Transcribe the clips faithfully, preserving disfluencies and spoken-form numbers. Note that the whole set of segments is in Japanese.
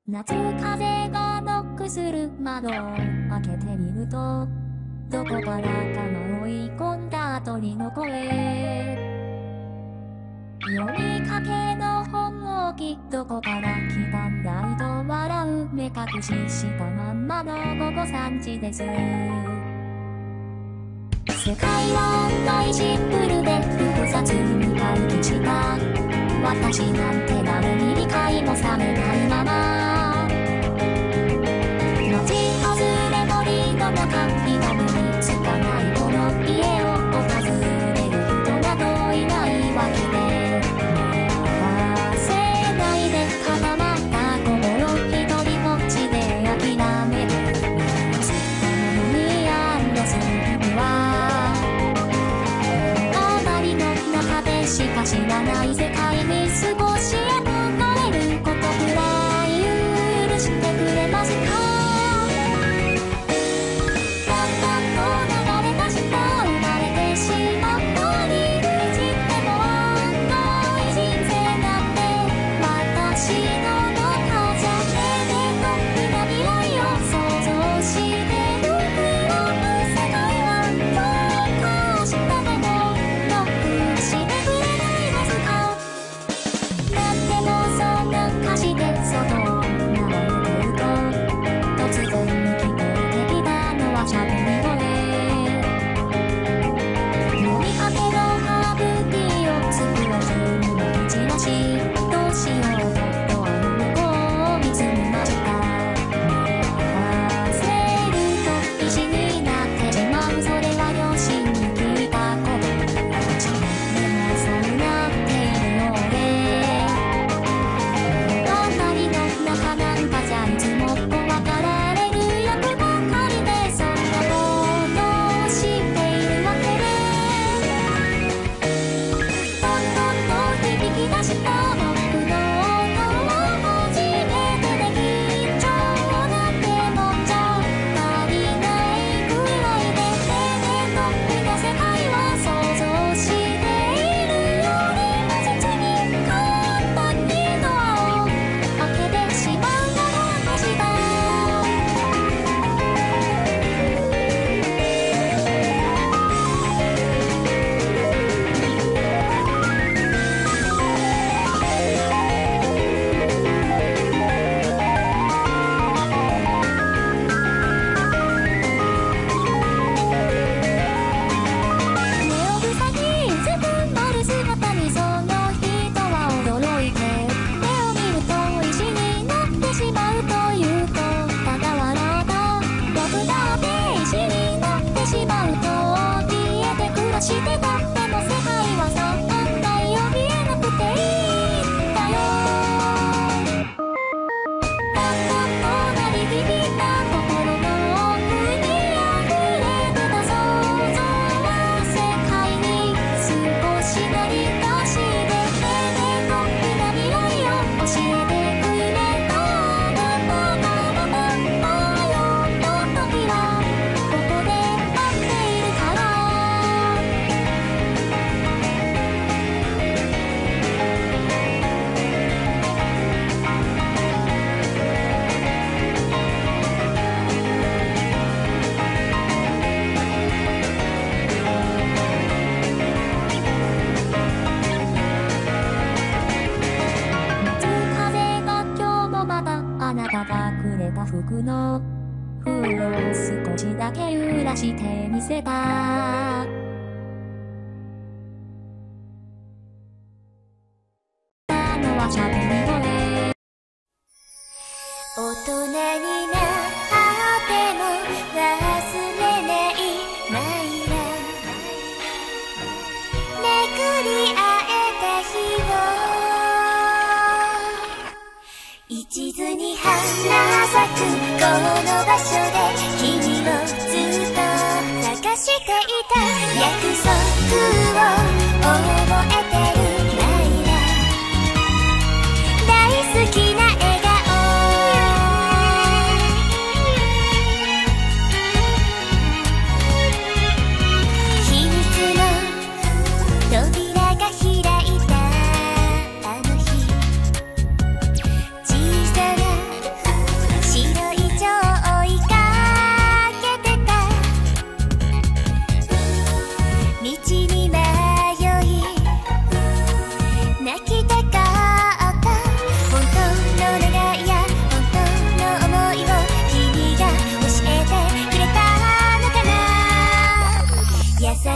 夏風がノックする窓を開けてみると、どこからかの追い込んだ鳥の声。読みかけの本をきどこから来たんだいと笑う目隠ししたまんまのごごさんじです。世界は案外シンプルで複雑に回帰した。私なんて誰に理解もされないまま、街外れ森の中、気が目につかないこの家を訪れる人などいないわけで、忘れないで固まった心一人ぼっちで諦める。すったものに安堵する日々はあまりの中でしか知らない世界に少し憧れることくらい許してくれますか。服の風を少しだけ揺らしてみせた。のはしゃべり声。 大人になっても忘れないマイラ、めくり会えた日を一途に花咲くこの場所で君をずっと探していた。約束を覚えてるマイラ、大好きな笑顔、秘密の扉が開いたあの日、小さな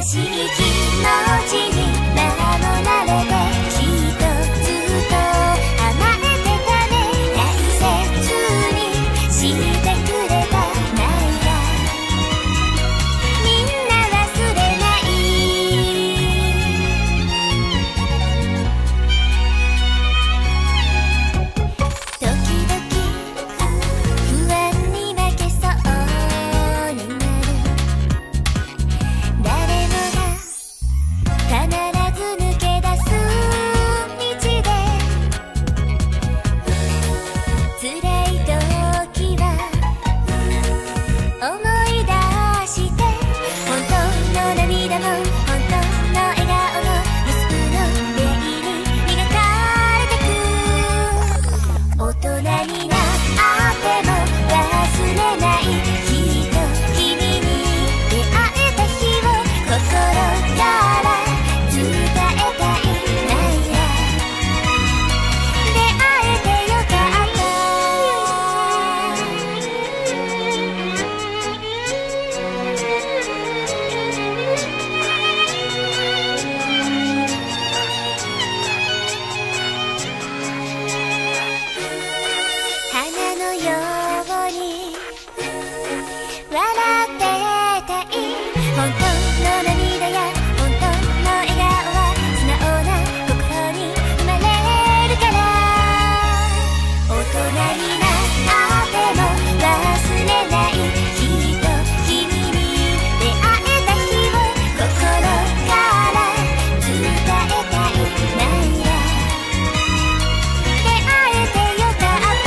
しい気持ちに守られてきっとずっと甘えてたね大切にしてくれたないやみんな忘れない時々不安に負けそうになる誰もが必ず抜け出す道で辛い時は思い出して本当の涙も本当の笑顔も無数の出会いに磨かれてく大人になっても忘れないきっと君に出会えた日を心から伝えたいないや出会えてよかった花のように笑ってたい本当の涙や本当の笑顔は素直な心に生まれるから大人になっても忘れないきっと君に出会えた日を心から伝えたいないや出会えてよかった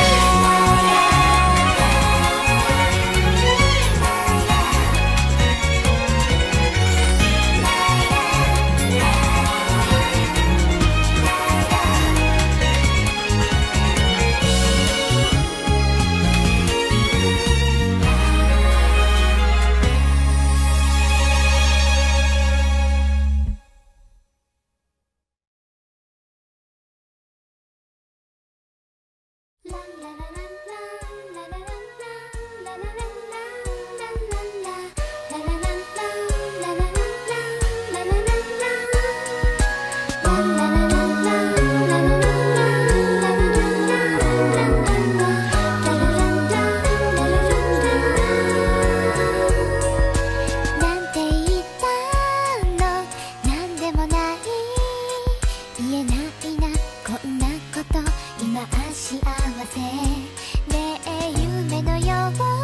なんて言ったのなんでもない言えないなこんなこと今は幸せねえ夢のよう